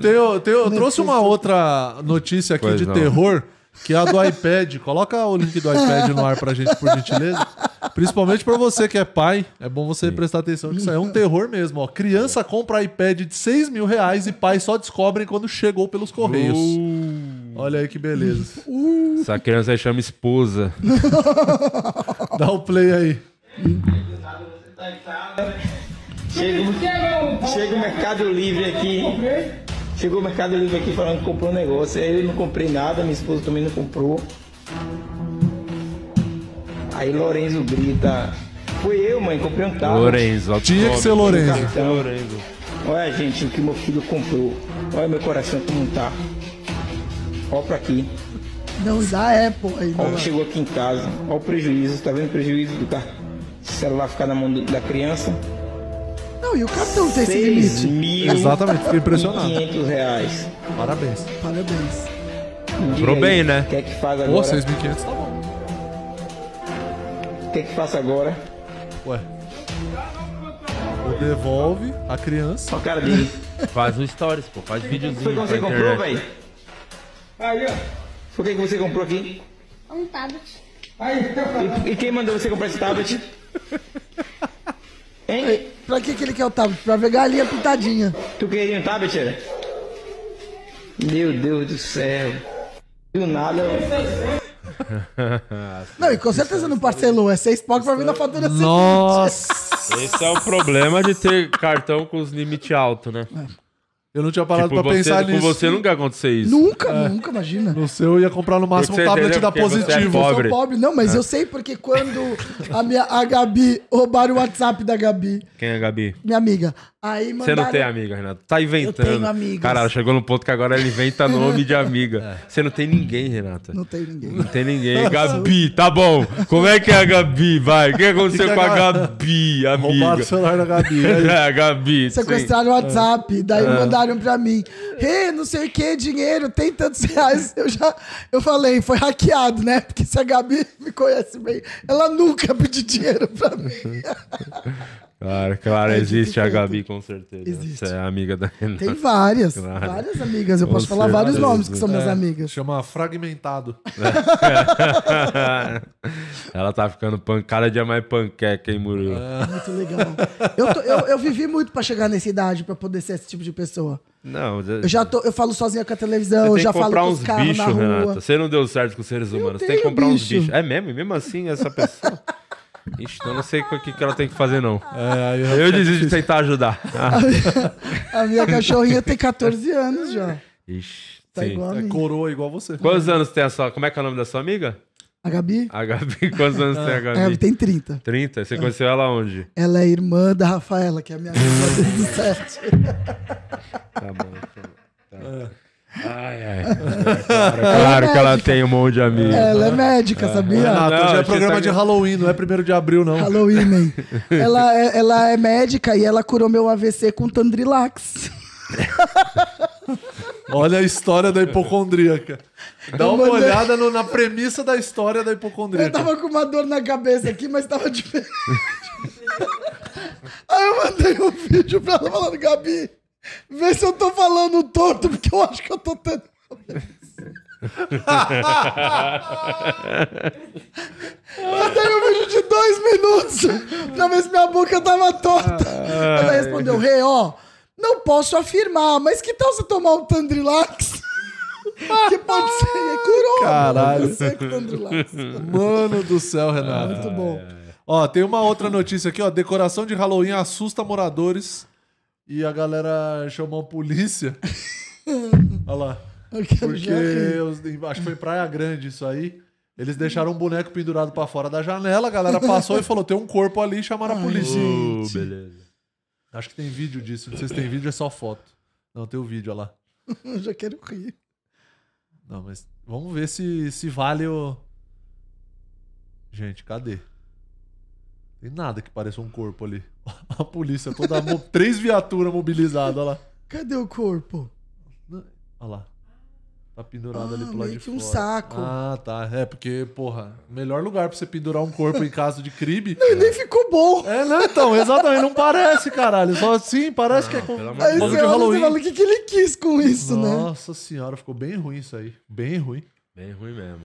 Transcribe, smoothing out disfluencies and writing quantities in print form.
Eu trouxe uma outra notícia aqui de terror, que é a do iPad. Coloca o link do iPad no ar pra gente, por gentileza. Principalmente pra você que é pai. É bom você prestar atenção que isso aí é um terror mesmo. Ó. Criança compra iPad de R$6.000 e pais só descobrem quando chegou pelos correios. Olha aí que beleza. Essa criança aí chama esposa. Dá o play aí. Chega o Mercado Livre aqui. Chegou o Mercado Livre aqui falando que comprou um negócio. Aí eu não comprei nada, minha esposa também não comprou. Aí Lorenzo grita: foi eu, mãe, comprei um tablet. Lorenzo, tinha que ser Lorenzo. Olha, gente, o que meu filho comprou. Olha meu coração como tá. Olha pra aqui. Não dá Apple aí. Olha o que chegou aqui em casa. Olha o prejuízo. Tá vendo o prejuízo do celular ficar na mão da criança? Não, e o cartão tem esse limite. Exatamente, fiquei impressionado. R$500. Parabéns. Parabéns. Comprou bem, né? O que é que faz Pô, agora? 6.500 tá bom. O que é que faço agora? Ué. Devolve a criança. Olha a cara dele. Faz um stories, pô. Faz videozinho Foi que pra você comprou, internet. velho? Aí, ó. Foi o que você comprou aqui? Um tablet. E quem mandou você comprar esse tablet? Hein? Pra que ele quer o tablet? Pra ver galinha pintadinha. Tu queria um tablet, era? Meu Deus do céu. Do nada. Não, e com certeza não parcelou. É 6 pau pra vir na fatura seguinte. Nossa! Esse é o problema de ter cartão com os limites altos, né? Eu não tinha parado Tipo, pra pensar com nisso. você nunca ia acontecer isso. Nunca, imagina. No seu eu ia comprar no máximo um Porque você tablet entendeu? da Porque você é Positivo. pobre. Eu sou pobre. Não, mas eu sei porque quando a Gabi roubaram o WhatsApp da Gabi, Quem é a Gabi? minha amiga, aí mandaram... Você não tem amiga, Renato. Tá inventando. Eu tenho amigas. Cara, ela chegou no ponto que agora ele inventa nome de amiga. Você não tem ninguém, Renata. Não tem ninguém. Não tem ninguém. Gabi, tá bom. Como é que é a Gabi? Vai. O que aconteceu com a Gabi, amiga? Roubaram o celular da Gabi. É, a Gabi. Sequestraram o WhatsApp, daí mandaram pra mim. Não sei o que, dinheiro, tem tantos reais. Eu falei, foi hackeado, né? Porque se a Gabi me conhece bem, ela nunca pediu dinheiro pra mim. Claro, existe a feito. Gabi, com certeza. Existe. Você é amiga da Renata. Tem várias, Claro. várias amigas. Eu Com posso falar vários certeza. nomes que são minhas amigas. Chama fragmentado. Ela tá ficando cada dia mais panqueca, hein, Murilo? Muito legal. Eu vivi muito pra chegar nessa idade, pra poder ser esse tipo de pessoa. Não, Eu falo sozinha com a televisão, eu Você tem já que falo comprar com uns os carros bichos, na rua. Renata. Você não deu certo com os seres humanos. Você tem que tenho comprar uns bicho. bichos. É mesmo? E mesmo assim, essa pessoa... Ixi, então eu não sei o que ela tem que fazer, não. Aí Eu desisto de tentar ajudar. A minha cachorrinha tem 14 anos já. Ixi, Tá sim. igual a mim. coroa igual você. Quantos anos tem a sua... Como é que é o nome da sua amiga? A Gabi? A Gabi. Quantos anos tem a Gabi? Ela tem 30. 30? Você conheceu ela onde? Ela é irmã da Rafaela, que é a minha irmã desde os 7. Tá bom. Tá. Ai. Claro que ela tem um monte de amigos. Ela é médica, sabia? Renato, Não, hoje é achei programa que- de Halloween, não é 1º de abril, não. Halloween, man. Ela é médica e ela curou meu AVC com Tandrilax. Olha a história da hipocondríaca. Dá uma mandei- olhada na premissa da história da Eu hipocondríaca. tava com uma dor na cabeça aqui, mas tava diferente. Aí eu mandei um vídeo pra ela falando, Gabi, vê se eu tô falando torto, porque eu acho que eu tô tendo... Mandei um vídeo de 2 minutos pra ver se minha boca tava torta. Ela respondeu, não posso afirmar, mas que tal você tomar um Tandrilax? Que pode ser, e curou. Caralho. Você com Tandrilax. Mano do céu, Renato. Muito bom. Ó, tem uma outra notícia aqui, ó. Decoração de Halloween assusta moradores e a galera chamou a polícia. Olha lá. Eu quero Porque já rir. acho que foi em Praia Grande isso aí. Eles deixaram um boneco pendurado pra fora da janela, a galera passou e falou: tem um corpo ali e chamaram a polícia. Beleza. Acho que tem vídeo disso. Não sei se tem vídeo, é só foto. Não, tem o vídeo, olha lá. Eu já quero rir. Não, mas vamos ver se vale o... Gente, cadê? Tem nada que pareça um corpo ali. A polícia toda... 3 viaturas mobilizadas, olha lá. Cadê o corpo? Olha lá. Tá pendurado ali pro lado meio de que um fora. saco. Ah, tá. É, porque, porra, melhor lugar pra você pendurar um corpo em caso de crime. E nem ficou bom. É, não, então, exatamente, não parece, caralho. Só assim, parece que é com pelo amor Aí bagulho você de olha e Halloween. fala, o que ele quis com isso, né? Nossa senhora, ficou bem ruim isso aí. Bem ruim. Bem ruim mesmo.